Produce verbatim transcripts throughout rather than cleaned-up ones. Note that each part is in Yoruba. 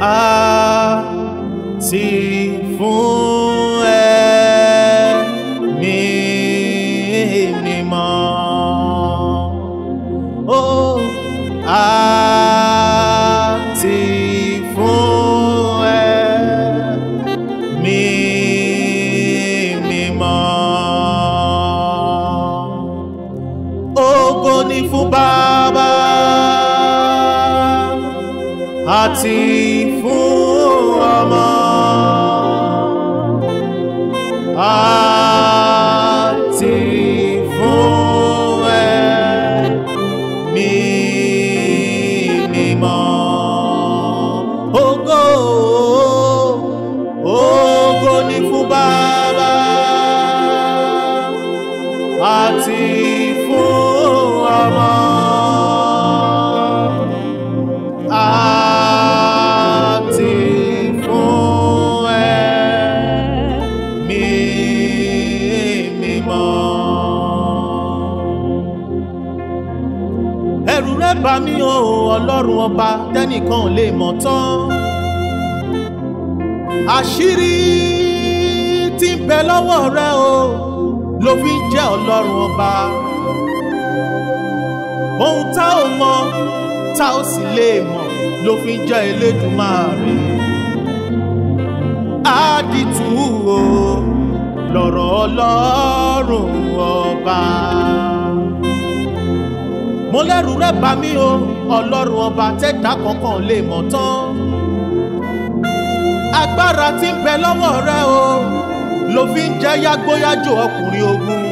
àti fún ẹ̀mí mímọ́. Ó àti fún ẹ̀mí mímọ́. Ògo ni fún Baba àti fún Ọmọ àti fún ẹ̀mí mímọ́. Ògo ògo ni fún Baba àti fún Ọmọ àti fún ẹ̀mí mímọ́. Ẹ̀rù rẹ̀ bà mí o Ọlọ́run ọba tẹ́nìkan ò lè mọ̀ tán. Àṣírí tí ń bẹ lọ́wọ́ rẹ o ló fi ń jẹ́ Ọlọ́run ọba. Ohun tá ò mọ̀ tá ò sì lè mọ̀ ló fi ń jẹ́ Elédùmarè. Àdìtú o lọ̀rọ̀ Ọlọ́run ọba. Mo lẹ́rù rẹ̀ bà mí o Ọlọ́run ọba tẹ́dá kankan lè mọ̀ tán. Agbára tí ń bẹ lọ́wọ́ rẹ o ló fi ń jẹ́ yágbóyájò ọkùnrin ogun.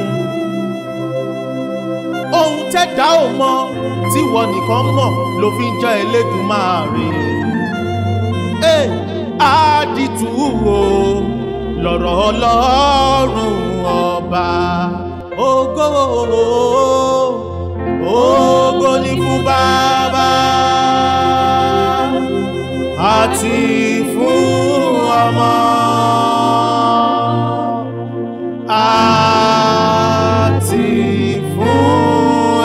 Ohun tẹ́dá ò mọ̀ tí wọ́n nìkan mọ̀ ló fi ń jẹ́ Elédùmarè. Ẹ àdìtú o lọ̀rọ̀ Ọlọ́run ọba. Ògo ògo ni fún Baba àti fún Ọmọ àti fún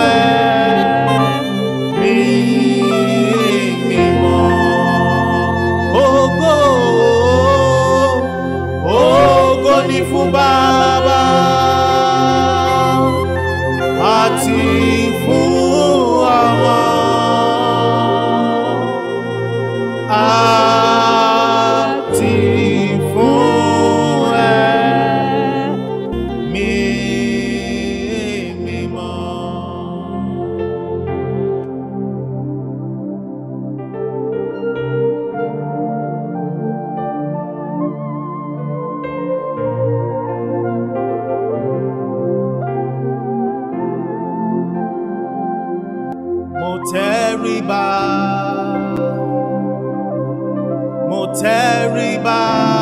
ẹ̀mí mímọ́. Ògo ògo ni fún Baba àti fún Ọmọ àti fún ẹ̀mí mímọ́. Mo tẹríba, mo tẹríba,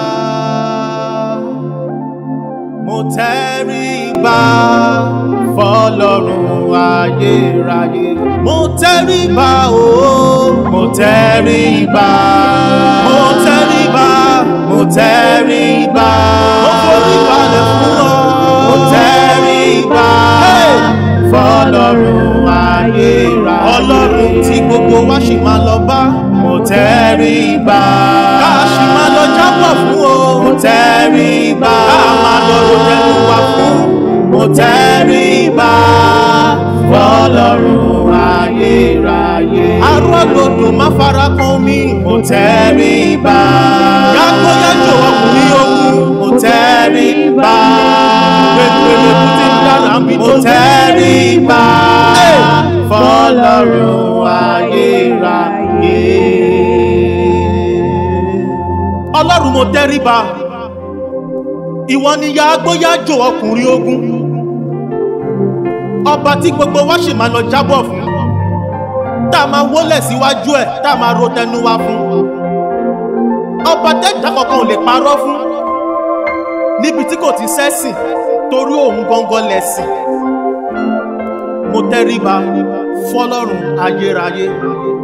mo tẹríba fọ́lọ́run ayérayé. Mo tẹríba o, mo tẹríba, mo tẹríba, mo tẹríba, mo forí balẹ̀ fún ọ. Mo tẹríba fọ́lọ́run ayérayé. Ọlọ́run tí gbogbo wa ṣì máa lọ bá. Mo tẹríba, ká ṣì máa lọ jábọ̀ fún o. Mo tẹríba, ká máa lọ rotẹnu wa fún. Mo tẹríba fọ́lọ́run ayérayé. Arúgbòdò má fara kan mi. Mo tẹríba, yàgbóyàjò ọkùnrin ogun. Mo tẹríba, gbẹgbẹlẹ kùtì dára mi. Mo tẹríba fọ́lọ́run ayérayé. Ọlọ́run mo tẹríba, ìwọ ni yàgbóyàjò ọkùnrin ogun. Ọba tí gbogbo wa ṣì máa lọ jábọ̀ fún, tá a máa wólẹ̀ síwájú ẹ̀, tá a máa ro tẹnu wa fún. Ọba tẹ́jà kankan ò lè parọ́ fún, níbi tí kò ti sẹ́sìn, torí òun gangan lẹ̀sìn. Mo tẹríba fọ́lọ́run ayérayé.